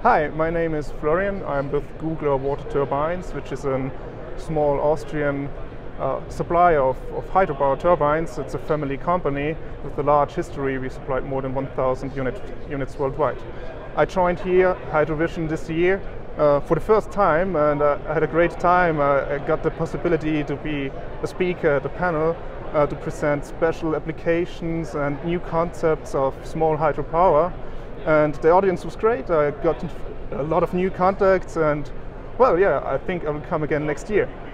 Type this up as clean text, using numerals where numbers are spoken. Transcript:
Hi, my name is Florian. I'm with Gugler Water Turbines, which is a small Austrian supplier of hydropower turbines. It's a family company with a large history. We supplied more than 1,000 units worldwide. I joined here, Hydrovision, this year for the first time, and I had a great time. I got the possibility to be a speaker at the panel to present special applications and new concepts of small hydropower. And the audience was great. I got a lot of new contacts, and well, yeah, I think I will come again next year.